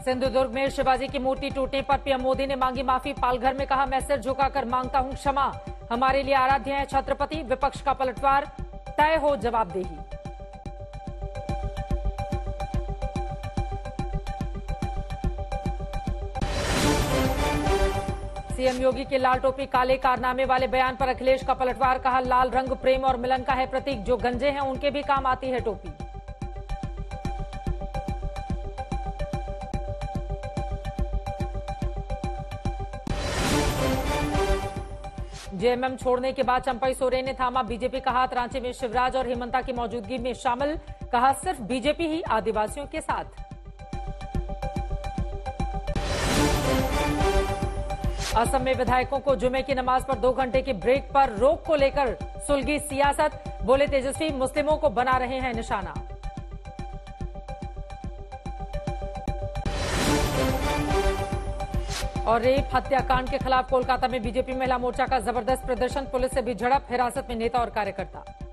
सिंधुदुर्ग में शिवाजी की मूर्ति टूटने पर पीएम मोदी ने मांगी माफी। पालघर में कहा, मैं सिर झुकाकर मांगता हूं क्षमा। हमारे लिए आराध्य है छत्रपति। विपक्ष का पलटवार, तय हो जवाबदेही। सीएम योगी के लाल टोपी काले कारनामे वाले बयान पर अखिलेश का पलटवार। कहा, लाल रंग प्रेम और मिलन का है प्रतीक। जो गंजे हैं उनके भी काम आती है टोपी। जेएमएम छोड़ने के बाद चंपई सोरेन ने थामा बीजेपी का हाथ। रांची में शिवराज और हेमंता की मौजूदगी में शामिल। कहा, सिर्फ बीजेपी ही आदिवासियों के साथ। असम में विधायकों को जुमे की नमाज पर 2 घंटे की ब्रेक पर रोक को लेकर सुलगी सियासत। बोले तेजस्वी, मुस्लिमों को बना रहे हैं निशाना। और रेप हत्याकांड के खिलाफ कोलकाता में बीजेपी महिला मोर्चा का जबरदस्त प्रदर्शन। पुलिस से भी झड़प, हिरासत में नेता और कार्यकर्ता।